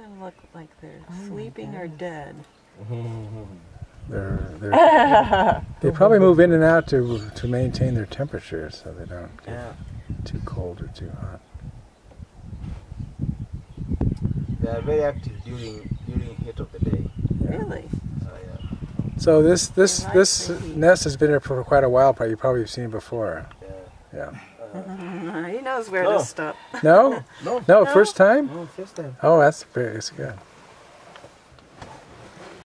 of look like they're sleeping or dead. They probably move in and out to maintain their temperature so they don't get too cold or too hot. They are very active during heat of the day. Really? So this nest has been here for quite a while. You've probably seen it before. Yeah. He knows where to stop. No? No, first time? No, first time. Oh, that's good.